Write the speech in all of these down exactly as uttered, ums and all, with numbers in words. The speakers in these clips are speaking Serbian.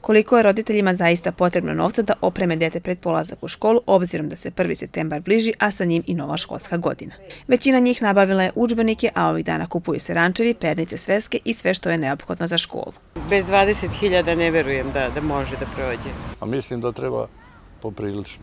Koliko je roditeljima zaista potrebno novca da opreme dete pred polazak u školu, obzirom da se prvi septembar bliži, a sa njim i nova školska godina. Većina njih nabavila je udžbenike, a ovih dana kupuju se rančevi, pernice, sveske i sve što je neophodno za školu. Bez dvadeset hiljada ne verujem da, da može da prođe. A mislim da treba poprilično.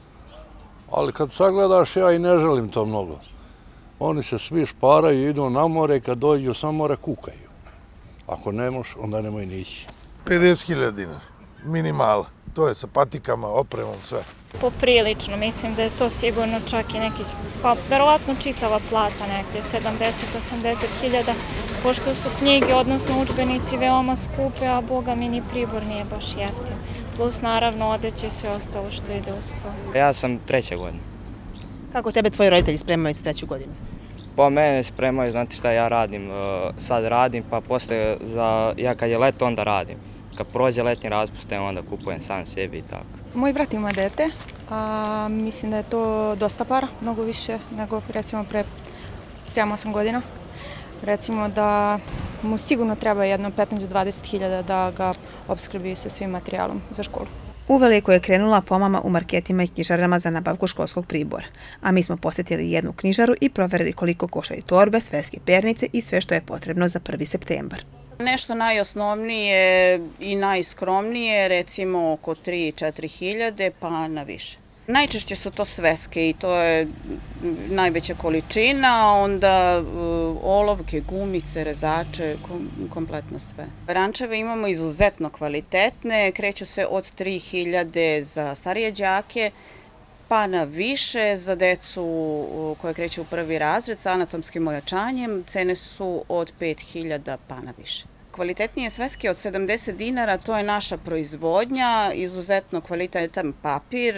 Ali kad sagledaš, ja i ne želim to mnogo. Oni se svi šparaju, idu na more i kad dođu sa mora kukaju. Ako ne moš, onda nemoj ni ići. pedeset hiljada dinara, minimala. To je sa patikama, opremom, sve. Poprilično, mislim da je to sigurno čak i nekih, pa verovatno čitava plata negde, sedamdeset do osamdeset hiljada, pošto su knjige, odnosno udžbenici veoma skupe, a boga mi ni pribor nije baš jeftin. Plus naravno odeće i sve ostalo što ide uz to. Ja sam treće godine. Kako tebe tvoji roditelji spremaju za treću godinu? Pa mene spremaju, znate šta ja radim, sad radim, pa posle, za, ja kad je leto onda radim. Kad prođe letnji raspust, onda kupujem sam sebi i tako. Moj brat ima dete, a mislim da je to dosta para, mnogo više nego recimo pre sedam osam godina. Recimo da mu sigurno treba jedno petnaest do dvadeset hiljada da ga opskrbi sa svim materijalom za školu. Uveliko je krenula pomama u marketima i knjižarama za nabavku školskog pribora, a mi smo posjetili jednu knjižaru i proverili koliko koštaju torbe, sveske, pernice i sve što je potrebno za prvi septembar. Nešto najosnovnije i najskromnije, recimo oko tri do četiri hiljade pa na više. Najčešće su to sveske i to je najveća količina, onda olovke, gumice, rezače, kompletno sve. Rančeve imamo izuzetno kvalitetne, kreću se od tri hiljade za starije đake, pa na više za decu koje kreću u prvi razred sa anatomskim ojačanjem, cene su od pet hiljada pa na više. Kvalitetnije sveske od sedamdeset dinara, to je naša proizvodnja, izuzetno kvalitetan papir,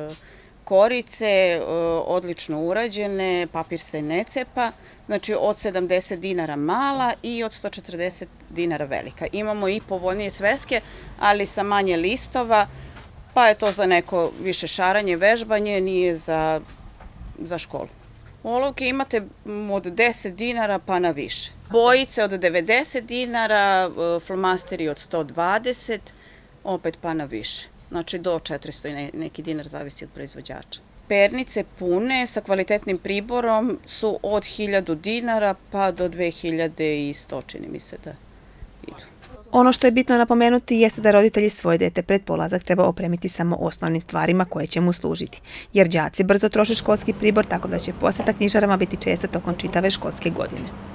korice, odlično urađene, papir se ne cepa, znači od sedamdeset dinara mala i od sto četrdeset dinara velika. Imamo i povoljnije sveske, ali sa manje listova, pa je to za neko više šaranje, vežbanje, nije za, za školu. Olovke imate od deset dinara pa na više. Bojice od devedeset dinara, flomasteri od sto dvadeset, opet pa na više. Znači do četiristo i neki dinar, zavisi od proizvođača. Pernice pune sa kvalitetnim priborom su od hiljadu dinara pa do dve hiljade i sto, čini mi se da idu. Ono što je bitno napomenuti jeste da roditelji svoje dete pred polazak treba opremiti samo osnovnim stvarima koje će mu služiti, jer đaci brzo troše školski pribor, tako da će poseta knjižarama biti česta tokom čitave školske godine.